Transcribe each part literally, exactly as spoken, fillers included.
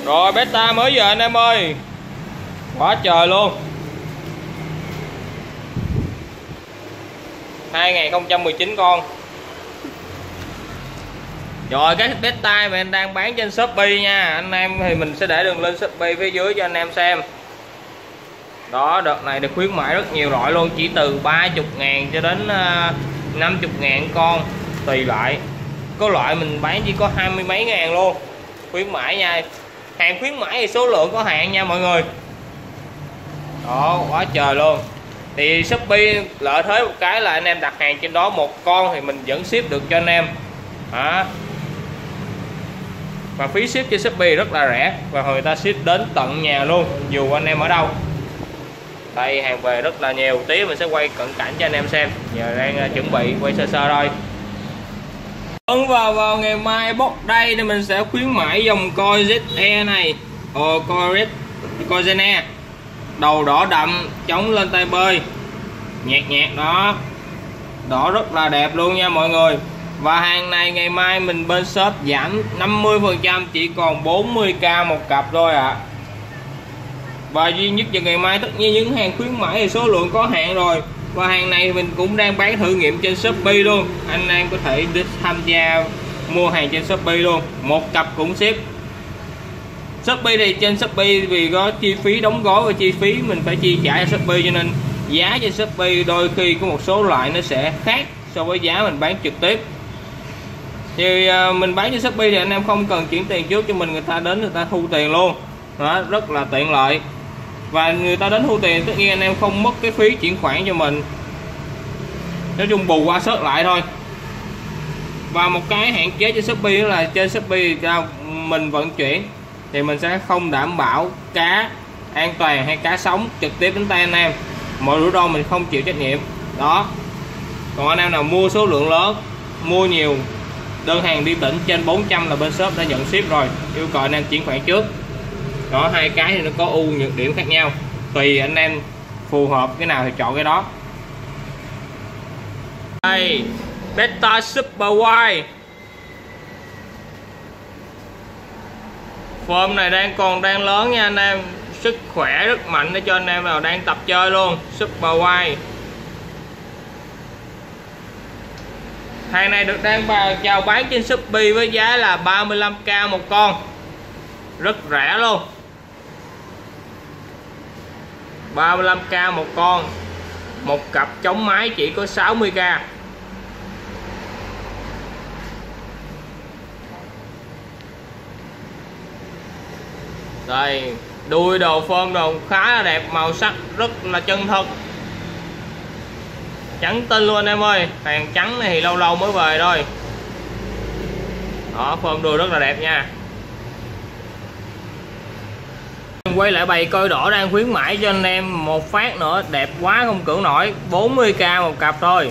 Rồi beta mới về anh em ơi, quá trời luôn. hai không một chín con. Rồi cái beta mà anh đang bán trên Shopee nha anh em, thì mình sẽ để đường link Shopee phía dưới cho anh em xem. Đó, đợt này được khuyến mãi rất nhiều loại luôn, chỉ từ ba mươi ngàn cho đến năm mươi ngàn con tùy loại. Có loại mình bán chỉ có hai mươi mấy ngàn luôn, khuyến mãi nha. Hàng khuyến mãi thì số lượng có hạn nha mọi người. Đó, quá trời luôn. Thì Shopee lợi thế một cái là anh em đặt hàng trên đó một con thì mình vẫn ship được cho anh em. Đó. Và phí ship trên Shopee rất là rẻ, và người ta ship đến tận nhà luôn dù anh em ở đâu. Đây hàng về rất là nhiều, tí mình sẽ quay cận cảnh cho anh em xem. Giờ đang chuẩn bị quay sơ sơ thôi. Vâng, vào vào ngày mai bốc đây thì mình sẽ khuyến mãi dòng coi Z E này. Ồ, coi Red, coi Zene. Đầu đỏ đậm, chống lên tay bơi. Nhạt nhạt đó. Đỏ rất là đẹp luôn nha mọi người. Và hàng này ngày mai mình bên shop giảm năm mươi phần trăm, chỉ còn bốn mươi k một cặp thôi ạ. À. Và duy nhất vào ngày mai, tất nhiên những hàng khuyến mãi thì số lượng có hạn rồi. Và hàng này mình cũng đang bán thử nghiệm trên Shopee luôn. Anh em có thể tham gia mua hàng trên Shopee luôn, một cặp cũng ship. Shopee thì trên Shopee vì có chi phí đóng gói và chi phí mình phải chi trả cho Shopee, cho nên giá trên Shopee đôi khi có một số loại nó sẽ khác so với giá mình bán trực tiếp. Thì mình bán trên Shopee thì anh em không cần chuyển tiền trước cho mình, người ta đến người ta thu tiền luôn. Đó, rất là tiện lợi. Và người ta đến thu tiền tất nhiên anh em không mất cái phí chuyển khoản cho mình, nói chung bù qua sớt lại thôi. Và một cái hạn chế trên Shopee là trên Shopee mình vận chuyển thì mình sẽ không đảm bảo cá an toàn hay cá sống trực tiếp đến tay anh em, mọi rủi ro mình không chịu trách nhiệm. Đó, còn anh em nào mua số lượng lớn, mua nhiều đơn hàng đi tỉnh trên bốn trăm là bên shop đã nhận ship rồi, yêu cầu anh em chuyển khoản trước. Đó, hai cái thì nó có ưu nhược điểm khác nhau, tùy anh em phù hợp cái nào thì chọn cái đó. Đây, Beta Super White. Form này đang còn đang lớn nha anh em, sức khỏe rất mạnh để cho anh em nào đang tập chơi luôn. Super White. Hàng này được đang chào bán trên Shopee với giá là ba mươi lăm k một con, rất rẻ luôn. ba mươi lăm k một con, một cặp chống máy chỉ có sáu mươi k. Đây, đuôi đồ phơm đồ khá là đẹp, màu sắc rất là chân thực, trắng tinh luôn anh em ơi. Hàng trắng này thì lâu lâu mới về thôi. Đó, phơm đuôi rất là đẹp nha. Quay lại bày coi đỏ đang khuyến mãi cho anh em một phát nữa, đẹp quá không cưỡng nổi, bốn mươi k một cặp thôi.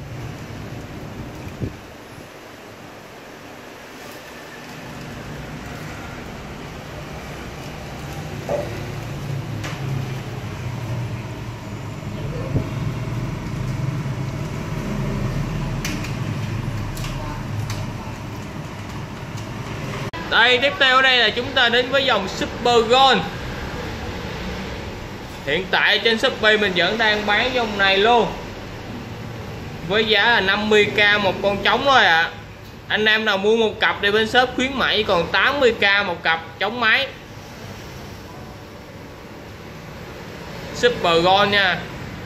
Đây, tiếp theo ở đây là chúng ta đến với dòng Super Gold. Hiện tại trên Shopee mình vẫn đang bán dòng này luôn, với giá là năm mươi k một con trống thôi ạ. À. Anh em nào mua một cặp thì bên shop khuyến mãi còn tám mươi k một cặp trống máy. Super Gold nha.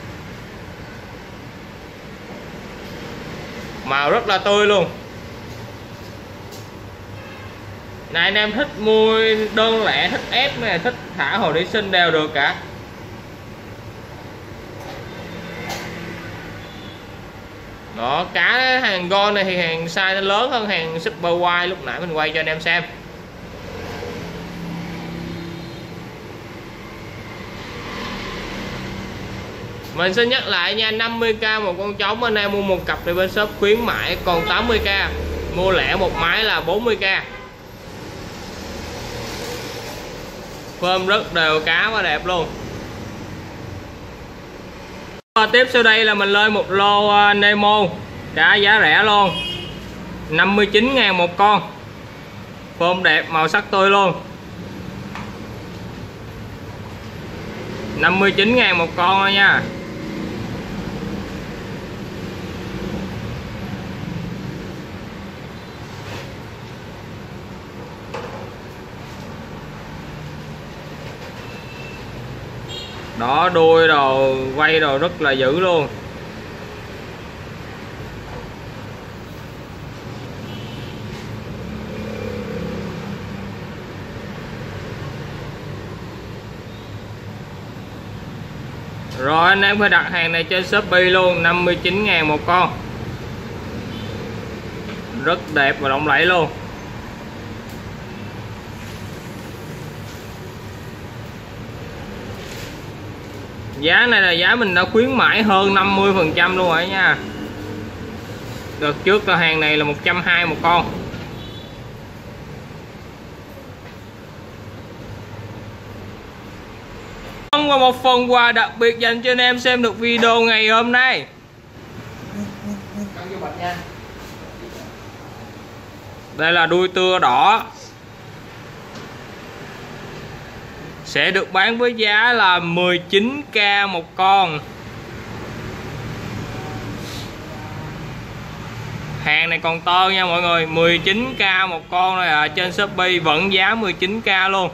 Màu rất là tươi luôn. Này anh em thích mua đơn lẻ, thích ép hay thích thả hồ đi sinh đều được cả. Đó, cá hàng Gold này thì hàng size nó lớn hơn hàng Super White lúc nãy mình quay cho anh em xem. Mình xin nhắc lại nha, năm mươi k một con trống, anh em mua một cặp thì bên shop khuyến mãi còn tám mươi k, mua lẻ một máy là bốn mươi k. Phơm rất đều, cá quá đẹp luôn. Và tiếp sau đây là mình lên một lô uh, Nemo, cá giá rẻ luôn, năm mươi chín ngàn một con, phơm đẹp, màu sắc tươi luôn. năm mươi chín ngàn một con thôi nha. Đó, đuôi đồ quay đồ rất là dữ luôn. Rồi anh em phải đặt hàng này trên Shopee luôn, năm mươi chín ngàn một con. Rất đẹp và lộng lẫy luôn. Giá này là giá mình đã khuyến mãi hơn năm mươi phần trăm luôn rồi nha. Đợt trước là hàng này là một trăm hai mươi một con. Và một phần quà đặc biệt dành cho anh em xem được video ngày hôm nay. Đây là đuôi tưa đỏ, sẽ được bán với giá là mười chín k một con. Hàng này còn to nha mọi người, mười chín k một con này à, trên Shopee vẫn giá mười chín k luôn.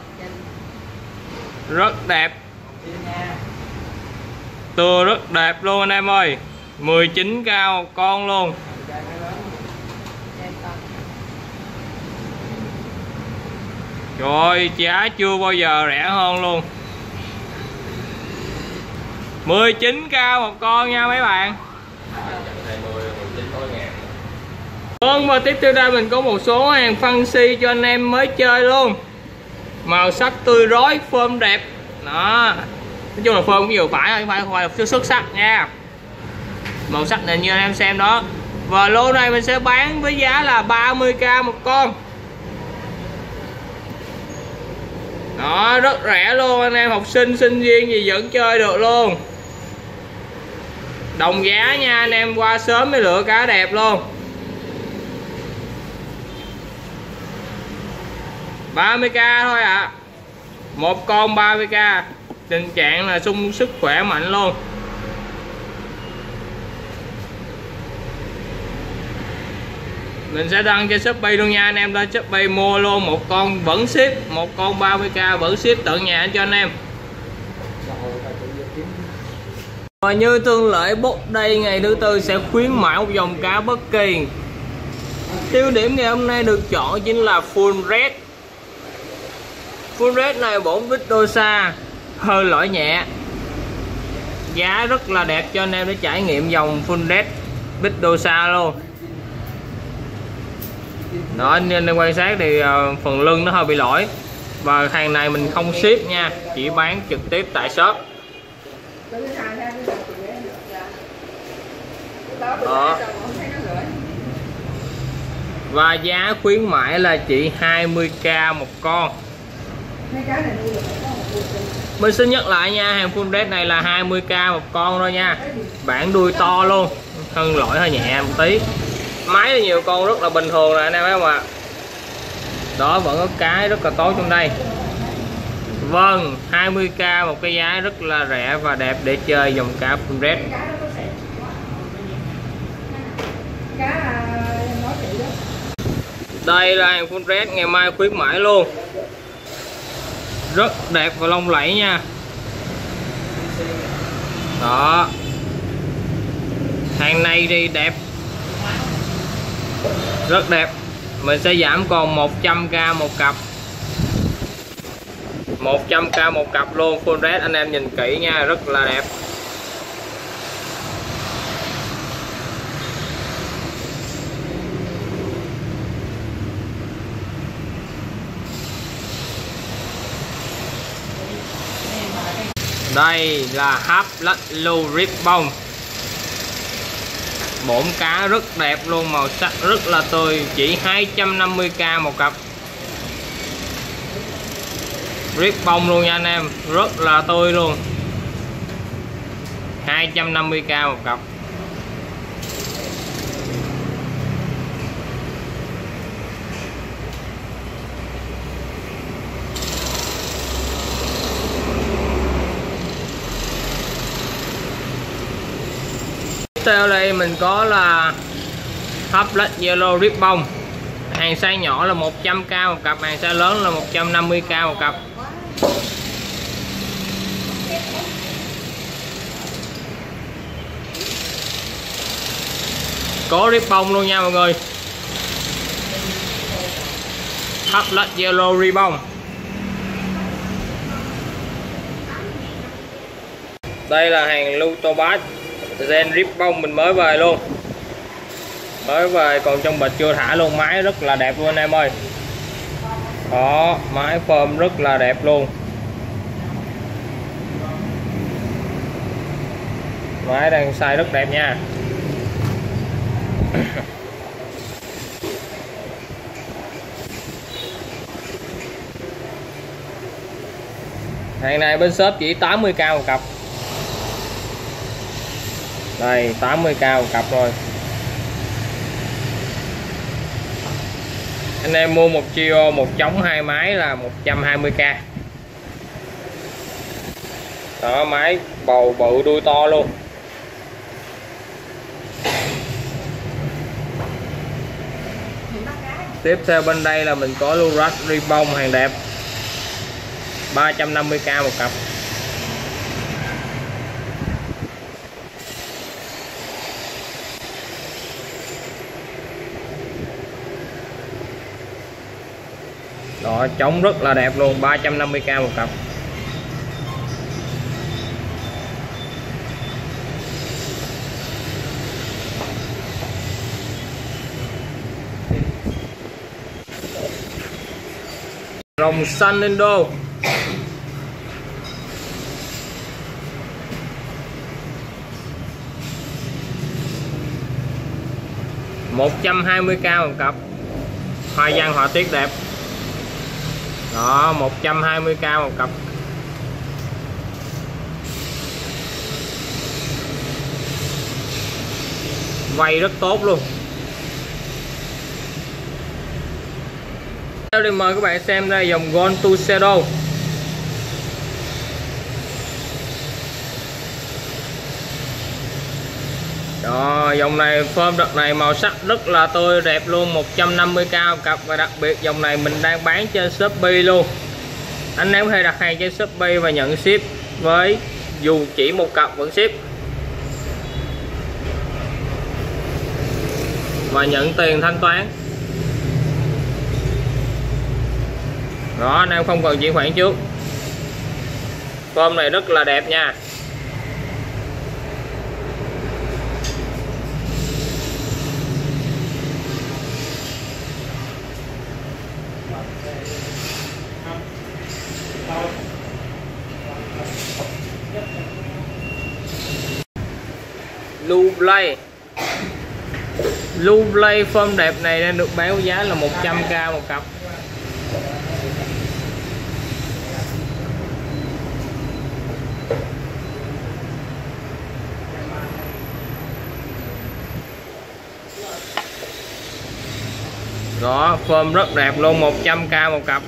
Rất đẹp, tưa rất đẹp luôn anh em ơi, mười chín k một con luôn. Trời ơi, giá chưa bao giờ rẻ hơn luôn, mười chín k một con nha mấy bạn. Vâng, và tiếp theo đây mình có một số hàng fancy cho anh em mới chơi luôn. Màu sắc tươi rói, phơm đẹp. Đó, nói chung là phơm cũng vừa phải thôi, không phải không phải là xuất sắc nha. Màu sắc này như anh em xem đó. Và lô này mình sẽ bán với giá là ba mươi k một con. Đó, rất rẻ luôn, anh em học sinh, sinh viên gì vẫn chơi được luôn. Đồng giá nha, anh em qua sớm mới lựa cá đẹp luôn. ba mươi k thôi ạ. À. Một con ba mươi k. Tình trạng là sung sức khỏe mạnh luôn. Mình sẽ đăng trên Shopee luôn nha anh em, lên Shopee mua luôn, một con vẫn ship, một con ba mươi k vẫn ship tận nhà cho anh em. Và như thường lệ, bốc đây ngày thứ tư sẽ khuyến mãi một dòng cá bất kỳ. Tiêu điểm ngày hôm nay được chọn chính là full red. Full red này bốn lít đô xa, hơi lỗi nhẹ, giá rất là đẹp cho anh em để trải nghiệm dòng full red bít đô xa luôn. Đó, anh em quan sát thì uh, phần lưng nó hơi bị lỗi. Và hàng này mình không ship nha, chỉ bán trực tiếp tại shop. Đó. Và giá khuyến mãi là chỉ hai mươi k một con. Mình xin nhắc lại nha, hàng full red này là hai mươi k một con thôi nha. Bản đuôi to luôn, thân lỗi hơi nhẹ một tí. Máy thì nhiều con rất là bình thường rồi anh em thấy không ạ? Đó, vẫn có cái rất là tốt trong đây. Vâng, hai mươi k một cái giá rất là rẻ và đẹp để chơi dòng cá full red. Đây là hàng full red ngày mai khuyến mãi luôn. Rất đẹp và lông lẫy nha. Đó, hàng này thì đẹp, rất đẹp. Mình sẽ giảm còn một trăm k một cặp, một trăm k một cặp luôn. Full red anh em nhìn kỹ nha, rất là đẹp. Đây là hấp lách lưu ribbon. Bổn cá rất đẹp luôn, màu sắc rất là tươi, chỉ hai trăm năm mươi k một cặp. Ribbon luôn nha anh em, rất là tươi luôn, hai trăm năm mươi k một cặp. theo đây mình có là hấp led Yellow Ribbon. Hàng size nhỏ là một trăm k một cặp, hàng size lớn là một trăm năm mươi k một cặp. Có ribbon luôn nha mọi người. Hấp led Yellow Ribbon. Đây là hàng Lutobat gen ribbon mình mới về luôn. Mới về còn trong bịch chưa thả luôn, máy rất là đẹp luôn anh em ơi. Đó, máy form rất là đẹp luôn. Máy đang size rất đẹp nha. Hàng này bên shop chỉ tám mươi k một cặp. Đây, tám mươi k một cặp rồi. Anh em mua một Trio một trống hai máy là một trăm hai mươi k. Đó, máy bầu bự đuôi to luôn. Tiếp theo bên đây là mình có Lurat Ribbon hàng đẹp, ba trăm năm mươi k một cặp. Đó, trống rất là đẹp luôn, ba trăm năm mươi k một cặp. Rồng xanh Indo. một trăm hai mươi k một cặp. Hoa văn họa tiết đẹp. Đó, một trăm hai mươi k một cặp. Quay rất tốt luôn. Sau đây mời các bạn xem đây dòng Gold Tuxedo. Đó, dòng này form đợt này màu sắc rất là tươi đẹp luôn, một trăm năm mươi k một cặp. Và đặc biệt dòng này mình đang bán trên Shopee luôn. Anh em có thể đặt hàng trên Shopee và nhận ship với dù chỉ một cặp vẫn ship. Và nhận tiền thanh toán. Đó, anh em không cần chuyển khoản trước. Form này rất là đẹp nha. Blue Blade. Blue Blade form đẹp này đang được bán với giá là một trăm k một cặp. Đó, form rất đẹp luôn, một trăm k một cặp.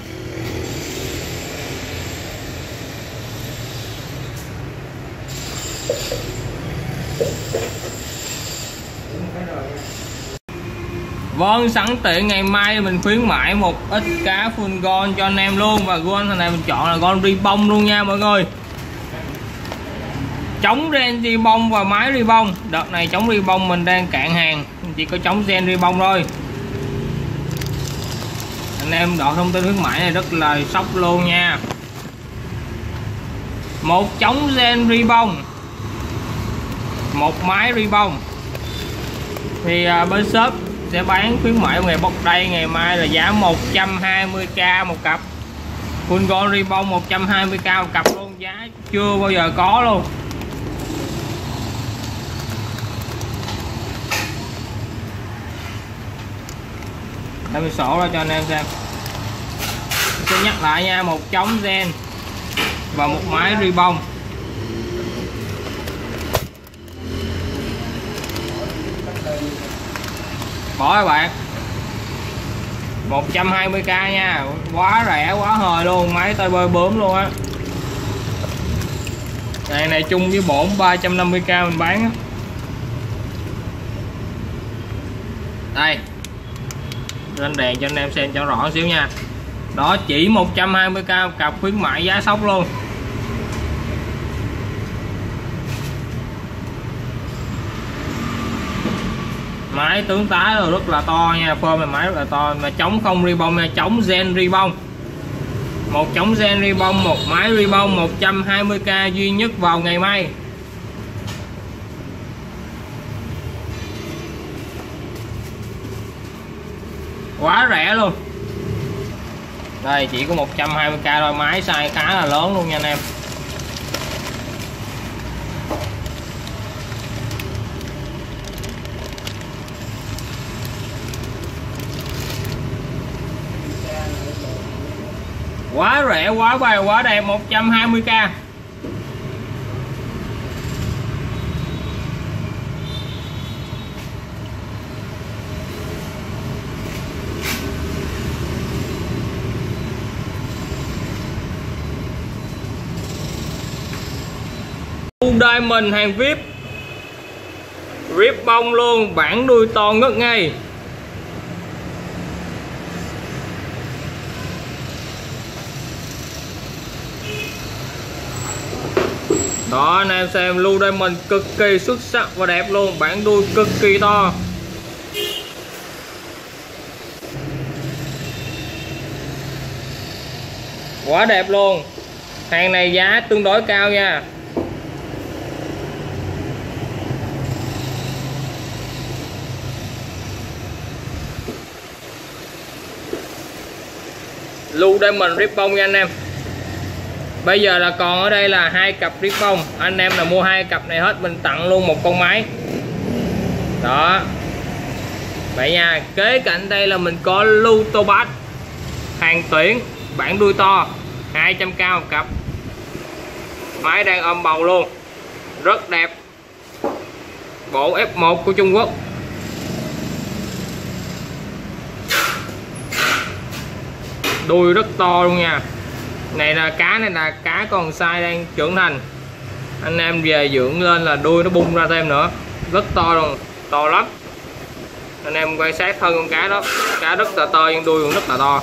Vâng, sẵn tiện ngày mai mình khuyến mãi một ít cá full gold cho anh em luôn. Và gold thằng này mình chọn là gold ribbon luôn nha mọi người. Chống gen ribbon và máy ribbon. Đợt này chống ribbon mình đang cạn hàng, chỉ có chống gen ribbon thôi. Anh em đọc thông tin khuyến mãi này rất là sốc luôn nha. Một chống gen ribbon, một máy ribbon. Thì à, bên shop sẽ bán khuyến mãi ngày bốc đây ngày mai là giá một trăm hai mươi k một cặp. Full gold ribbon một trăm hai mươi k một cặp luôn, giá chưa bao giờ có luôn. Để mình sổ ra cho anh em xem. Mình sẽ nhắc lại nha, một chống gen và một máy ribbon. Bỏ các bạn, một trăm hai mươi k nha, quá rẻ quá hời luôn, máy tay bơi bướm luôn á. Này này chung với bổn ba trăm năm mươi k mình bán á. Đây, lên đèn cho anh em xem cho rõ xíu nha. Đó, chỉ một trăm hai mươi k một cặp, khuyến mại giá sốc luôn. Máy tướng tá rồi rất là to nha, phơm này máy rất là to, mà chống không ribbon nha, chống gen ribbon. Một chống gen ribbon, một máy ribbon một trăm hai mươi k duy nhất vào ngày mai. Quá rẻ luôn. Đây chỉ có một trăm hai mươi k thôi, máy size khá là lớn luôn nha anh em. Quá rẻ, quá bài, quá đẹp, một trăm hai mươi k. Diamond hàng vi ai pi, rip bông luôn, bản đuôi to ngất ngay. Đó anh em xem, lưu Diamond cực kỳ xuất sắc và đẹp luôn, bản đuôi cực kỳ to. Quá đẹp luôn. Hàng này giá tương đối cao nha. Lưu Diamond rip bông nha anh em. Bây giờ là còn ở đây là hai cặp rip bông. Anh em là mua hai cặp này hết, mình tặng luôn một con máy. Đó. Vậy nha, kế cạnh đây là mình có lưu Tobas hàng tuyển, bản đuôi to, hai trăm k một cặp. Máy đang ôm bầu luôn. Rất đẹp. Bộ F một của Trung Quốc. Đuôi rất to luôn nha. Này là cá, này là cá còn size đang trưởng thành. Anh em về dưỡng lên là đuôi nó bung ra thêm nữa. Rất to luôn, to lắm. Anh em quan sát thân con cá đó, cá rất là to nhưng đuôi cũng rất là to.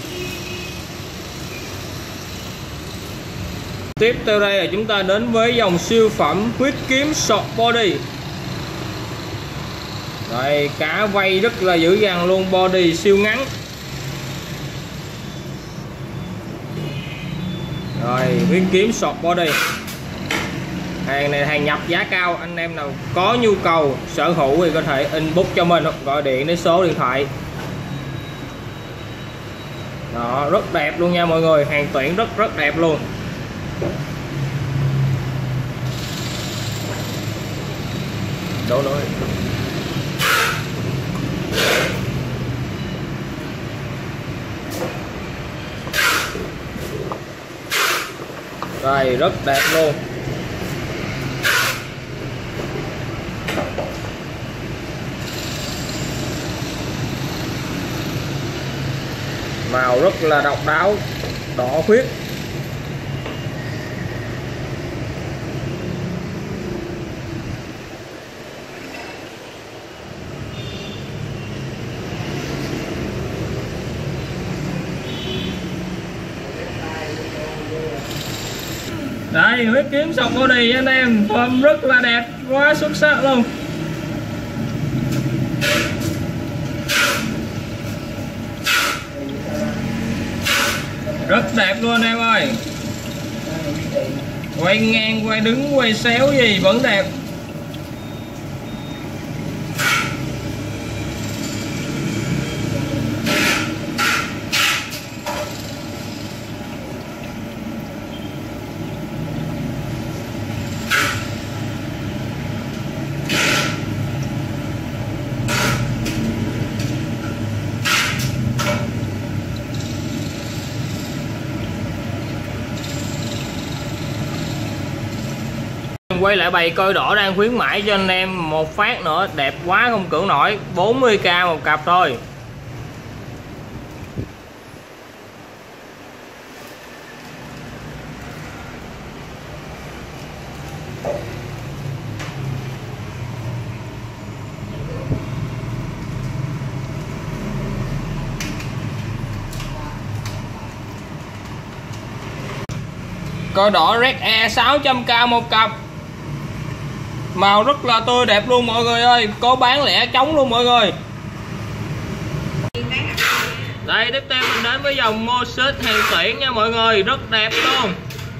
Tiếp theo đây là chúng ta đến với dòng siêu phẩm huyết kiếm short body. Đây, cá vây rất là dữ dằn luôn, body siêu ngắn. Rồi, huyết kiếm short body. Hàng này hàng nhập giá cao, anh em nào có nhu cầu sở hữu thì có thể inbox cho mình hoặc gọi điện đến số điện thoại. Đó, rất đẹp luôn nha mọi người, hàng tuyển rất rất đẹp luôn. Đổ đổ. Rồi, rất đẹp luôn. Màu rất là độc đáo, đỏ huyết. Đây, huyết kiếm short body anh em, form rất là đẹp, quá xuất sắc luôn. Rất đẹp luôn anh em ơi. Quay ngang, quay đứng, quay xéo gì vẫn đẹp. Quay lại bày coi đỏ đang khuyến mãi cho anh em một phát nữa, đẹp quá không cưỡng nổi, bốn mươi k một cặp thôi. Còi đỏ Red Air sáu trăm k một cặp. Màu rất là tươi đẹp luôn mọi người ơi, có bán lẻ trống luôn mọi người. Đây tiếp theo mình đến với dòng Mosys hàng tuyển nha mọi người, rất đẹp luôn.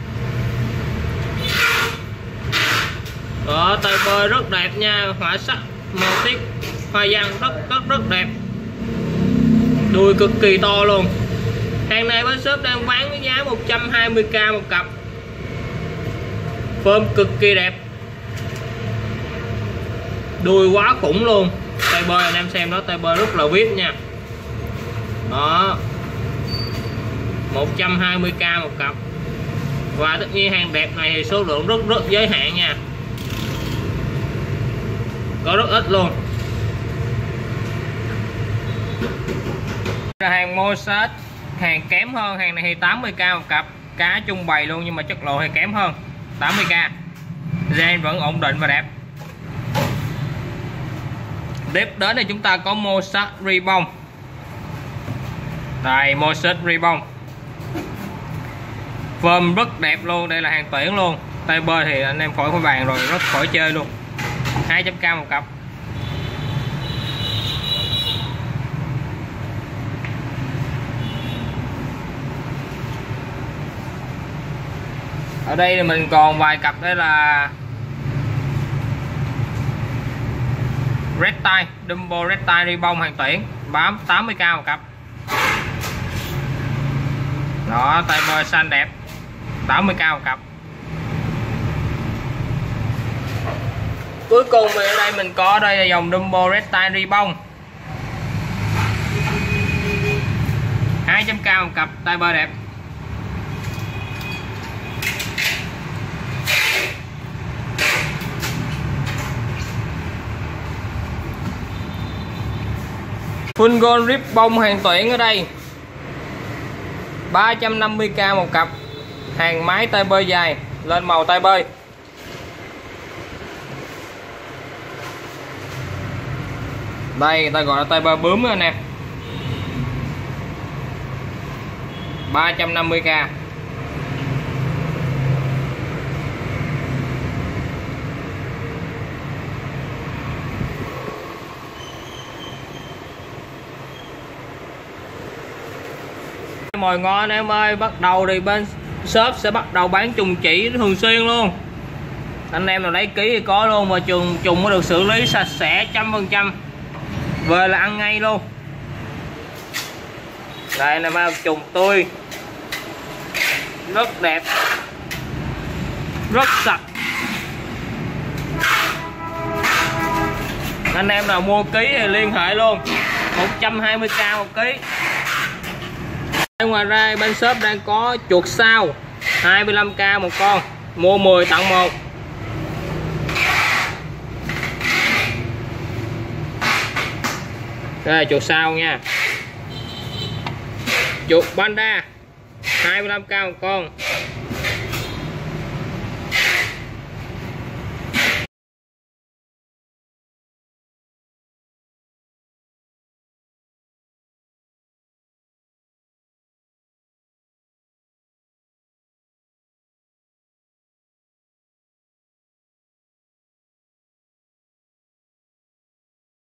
Đó, tay bơi rất đẹp nha, họa sắc màu tiết hoa văn rất rất rất đẹp. Đuôi cực kỳ to luôn. Hàng này bên shop đang bán với giá một trăm hai mươi k một cặp. Phơm cực kỳ đẹp. Đuôi quá khủng luôn. Tay bơi anh em xem đó, tay bơi rất là vip nha. Đó, một trăm hai mươi k một cặp. Và tất nhiên hàng đẹp này thì số lượng rất rất giới hạn nha, có rất ít luôn. Hàng Mosys hàng kém hơn, hàng này thì tám mươi k một cặp, cá trung bày luôn nhưng mà chất lượng thì kém hơn. Tám mươi k, gen vẫn ổn định và đẹp. Tiếp đến thì chúng ta có Mosys Reebok. Đây, Mosys Reebok phơm rất đẹp luôn, đây là hàng tuyển luôn. Tay bơi thì anh em khỏi khỏi bàn rồi, rất khỏi chơi luôn. Hai trăm k một cặp. Ở đây thì mình còn vài cặp, đây là Red Tie, Dumbo Red Tie Reebok hàng tuyển, bám tám mươi k một cặp. Đó, tay bơi xanh đẹp, tám mươi k một cặp. Cuối cùng thì ở đây mình có ở đây là dòng Dumbo Red Tie Reebok, hai trăm k một cặp, tay bơi đẹp. Full Gold Reebok hàng tuyển ở đây ba trăm năm mươi k một cặp, hàng máy tay bơi dài, lên màu tay bơi. Đây người ta gọi là tay bơi bướm anh em. ba trăm năm mươi k. Mồi ngon em ơi, bắt đầu thì bên shop sẽ bắt đầu bán trùng chỉ thường xuyên luôn. Anh em nào lấy ký thì có luôn, mà trùng trùng có được xử lý sạch sẽ trăm phần trăm, về là ăn ngay luôn. Đây là bao trùng tươi, rất đẹp, rất sạch. Anh em nào mua ký thì liên hệ luôn, một trăm hai mươi k một ký. Ngoài ra bên shop đang có chuột sao hai mươi lăm k một con, mua mười tặng một. Đây là chuột sao nha. Chuột panda hai mươi lăm k một con,